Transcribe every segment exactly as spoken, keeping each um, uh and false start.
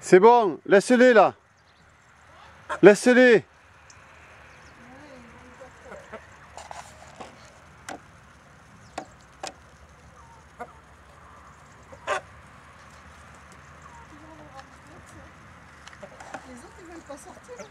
C'est bon, laisse-les là. Laisse-les. Les autres ils veulent pas sortir.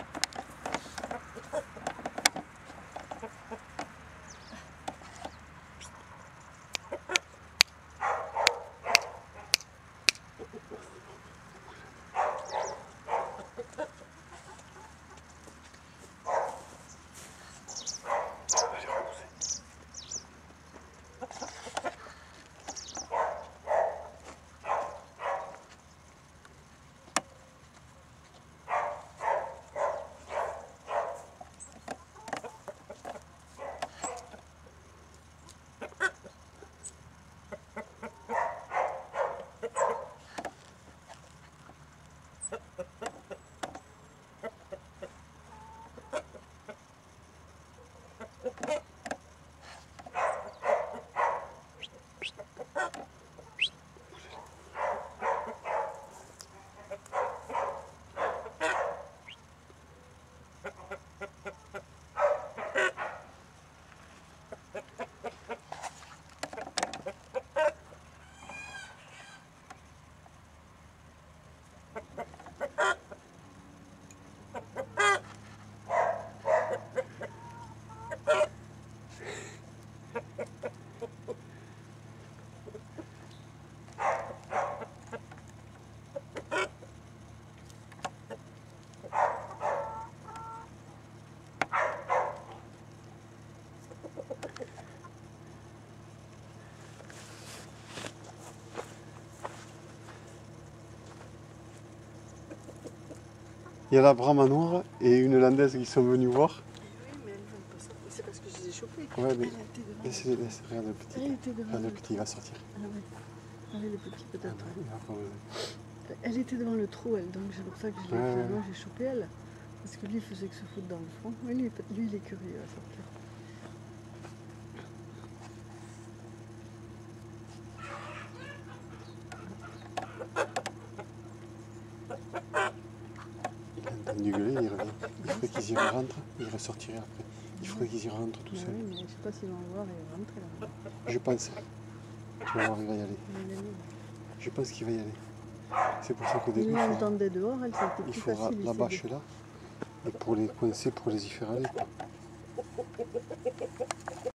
Il y a la brahma noire et une landaise qui sont venues voir. Oui, mais elles veulent pas sortir. C'est parce que je les ai chopées. Ouais, mais Elle laisse-les, laisse, regarde le petit. Elle était devant Regarde le le petit, il va sortir. Ah ouais. Ah oui, le petit peut-être. Ah, il va pas- Elle était devant le trou, elle, donc c'est pour ça que je l'ai Ouais, finalement ouais. j'ai chopé elle. Parce que lui il faisait que se foutre dans le front. Oui, lui, lui il est curieux à sortir. Il a entendu gueuler, il revient. Il faudrait qu'ils y rentrent, il ressortirait après. Il faudrait qu'ils y rentrent tout Bah seuls. oui, mais je sais pas s'ils vont voir et rentrer là. Je pense. Tu vas voir, il va y aller. Il est libre. Je pense qu'il va y aller. C'est pour ça qu'au début, Il il faut, l'entendait dehors, elle c'était il plus faut facile. la ici, bâche là. Et pour les coincer, pour les y faire aller. Quoi.